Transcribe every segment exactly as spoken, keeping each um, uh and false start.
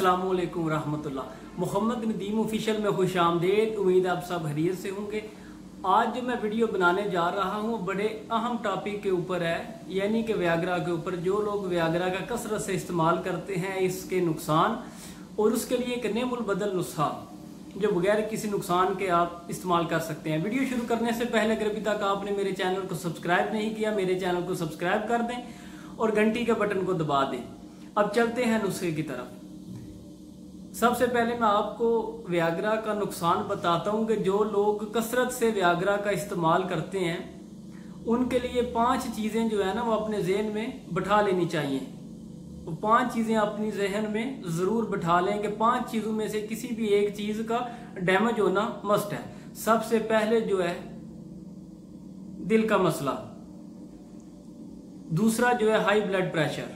अस्सलामु अलैकुम रहमतुल्लाह। मोहम्मद नदीम ऑफिशियल में खुश आमदेद। उम्मीद आप सब खैरियत से होंगे। आज जो मैं वीडियो बनाने जा रहा हूँ बड़े अहम टॉपिक के ऊपर है, यानी कि व्याग्रा के ऊपर। जो लोग व्याग्रा का कसरत से इस्तेमाल करते हैं, इसके नुकसान और उसके लिए एक नेमुल बदल नुस्खा जो बगैर किसी नुकसान के आप इस्तेमाल कर सकते हैं। वीडियो शुरू करने से पहले अगर अभी तक आपने मेरे चैनल को सब्सक्राइब नहीं किया, मेरे चैनल को सब्सक्राइब कर दें और घंटी के बटन को दबा दें। अब चलते हैं नुस्खे की तरफ। सबसे पहले मैं आपको व्याग्रा का नुकसान बताता हूं कि जो लोग कसरत से व्याग्रा का इस्तेमाल करते हैं उनके लिए पांच चीजें जो है ना वो अपने जहन में बैठा लेनी चाहिए। वो पांच चीजें अपनी जहन में जरूर बैठा लें कि पांच चीजों में से किसी भी एक चीज का डैमेज होना मस्ट है। सबसे पहले जो है दिल का मसला, दूसरा जो है हाई ब्लड प्रेशर,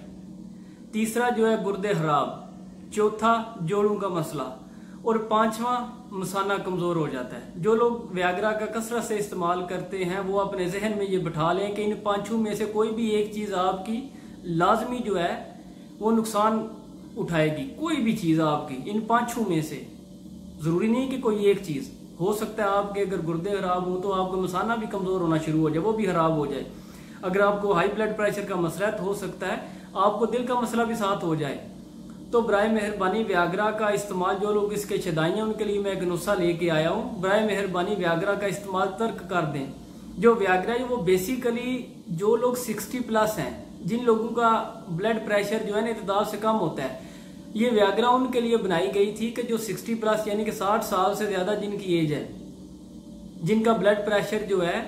तीसरा जो है गुर्दे खराब, चौथा जोड़ों का मसला और पांचवा मसाना कमजोर हो जाता है। जो लोग व्याग्रा का कसरत से इस्तेमाल करते हैं वो अपने जहन में ये बैठा लें कि इन पांचों में से कोई भी एक चीज आपकी लाजमी जो है वो नुकसान उठाएगी। कोई भी चीज आपकी इन पांचों में से, जरूरी नहीं कि कोई एक चीज हो सकता है। आपके अगर गुर्दे खराब हो तो आपका मसाना भी कमजोर होना शुरू हो जाए, वो भी खराब हो जाए। अगर आपको हाई ब्लड प्रेशर का मसला है तो हो सकता है आपको दिल का मसला भी साथ हो जाए। तो बराए मेहरबानी व्याग्रा का इस्तेमाल, जो लोग इसके छदाई हैं उनके लिए मैं एक नुस्खा लेके आया हूँ। बराए मेहरबानी व्याग्रा का इस्तेमाल तर्क कर दें। जो व्याग्रा है वो बेसिकली जो लोग साठ प्लस हैं, जिन लोगों का ब्लड प्रेशर जो है ना इतदाल से कम होता है, ये व्याग्रा उनके लिए बनाई गई थी कि जो साठ प्लस यानी कि साठ साल से ज्यादा जिनकी एज है, जिनका ब्लड प्रेशर जो है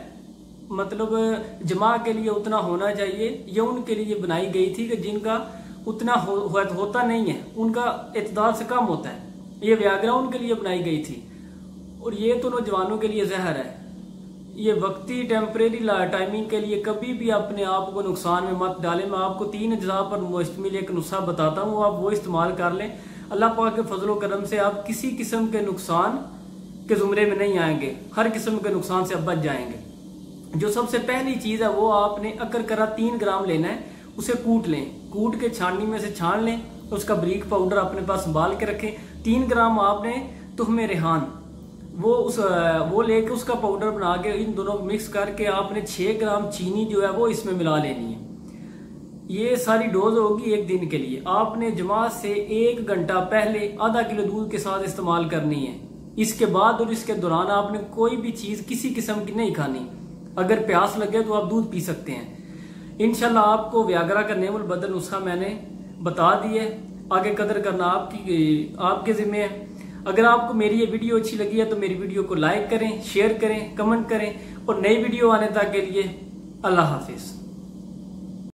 मतलब जमा के लिए उतना होना चाहिए, ये उनके लिए बनाई गई थी कि जिनका उतना हो, हो, होता नहीं है, उनका इतदाल से कम होता है। ये व्याग्रा उनके लिए बनाई गई थी और ये तो नौजवानों के लिए जहर है। ये वक्ती टेम्परेरी टाइमिंग के लिए कभी भी अपने आप को नुकसान में मत डालें। मैं आपको तीन अज्जा पर मुश्तमिल एक नुस्खा बताता हूँ, आप वो इस्तेमाल कर लें। अल्लाह पाक के फजलो करम से आप किसी किस्म के नुकसान के जुमरे में नहीं आएंगे, हर किस्म के नुकसान से आप बच जाएंगे। जो सबसे पहली चीज है वो आपने अकरकरा तीन ग्राम लेना है, उसे कूट लें, कूट के छाननी में से छान लें, उसका ब्रीक पाउडर अपने पास संभाल के रखें। तीन ग्राम आपने तुहमे रेहान वो उस वो लेके उसका पाउडर बना के इन दोनों को मिक्स करके आपने छह ग्राम चीनी जो है वो इसमें मिला लेनी है। ये सारी डोज होगी एक दिन के लिए। आपने जमात से एक घंटा पहले आधा किलो दूध के साथ इस्तेमाल करनी है। इसके बाद और इसके दौरान आपने कोई भी चीज किसी किस्म की नहीं खानी। अगर प्यास लगे तो आप दूध पी सकते हैं। इंशाल्लाह आपको व्याग्रा का नेमुल बदल नुस्खा मैंने बता दिए। आगे कदर करना आपकी आपके जिम्मे है। अगर आपको मेरी ये वीडियो अच्छी लगी है तो मेरी वीडियो को लाइक करें, शेयर करें, कमेंट करें और नई वीडियो आने तक के लिए अल्लाह हाफिज।